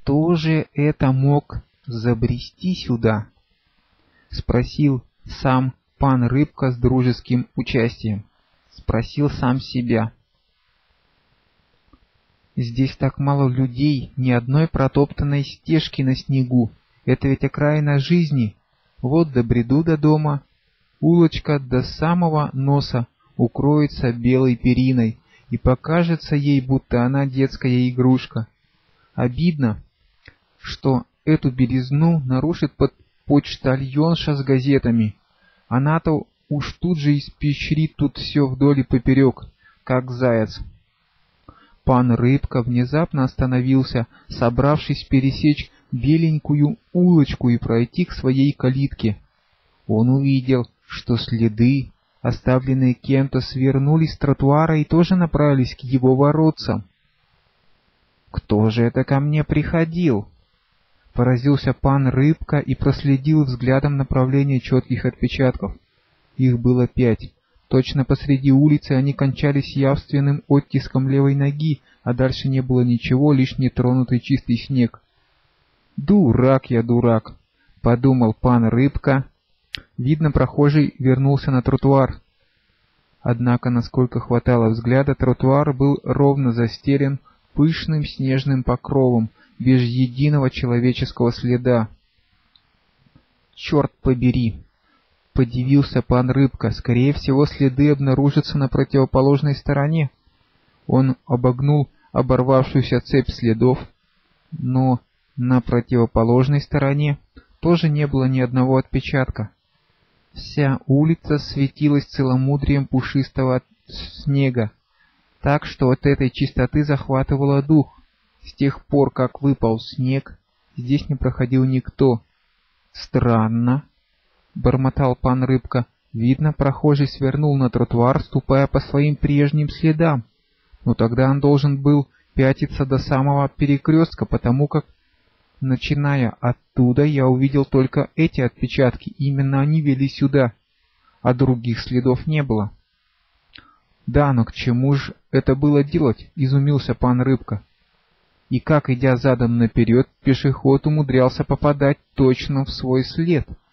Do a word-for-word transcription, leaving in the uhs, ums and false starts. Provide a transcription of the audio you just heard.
кто же это мог забрести сюда? Спросил сам пан Рыбка с дружеским участием. Спросил сам себя. Здесь так мало людей, ни одной протоптанной стежки на снегу. Это ведь окраина жизни. Вот добреду до дома. Улочка до самого носа укроется белой периной, и покажется ей, будто она детская игрушка. Обидно, что эту белизну нарушит под почтальонша с газетами. Она-то уж тут же испещрит тут все вдоль и поперек, как заяц. Пан Рыбка внезапно остановился, собравшись пересечь беленькую улочку и пройти к своей калитке. Он увидел, что следы, оставленные кем-то, свернулись с тротуара и тоже направились к его воротцам. «Кто же это ко мне приходил?» Поразился пан Рыбка и проследил взглядом направление четких отпечатков. Их было пять. Точно посреди улицы они кончались явственным оттиском левой ноги, а дальше не было ничего, лишь нетронутый чистый снег. «Дурак я, дурак!» — подумал пан Рыбка. Видно, прохожий вернулся на тротуар. Однако, насколько хватало взгляда, тротуар был ровно застелен пышным снежным покровом, без единого человеческого следа. «Черт побери!» — подивился пан Рыбка. «Скорее всего, следы обнаружатся на противоположной стороне». Он обогнул оборвавшуюся цепь следов, но на противоположной стороне тоже не было ни одного отпечатка. Вся улица светилась целомудрием пушистого снега, так что от этой чистоты захватывало дух. С тех пор, как выпал снег, здесь не проходил никто. «Странно», — бормотал пан Рыбка. «Видно, прохожий свернул на тротуар, ступая по своим прежним следам. Но тогда он должен был пятиться до самого перекрестка, потому как, начиная оттуда, я увидел только эти отпечатки. Именно они вели сюда, а других следов не было». «Да, но к чему же это было делать?» — изумился пан Рыбка. И как, идя задом наперед, пешеход умудрялся попадать точно в свой след?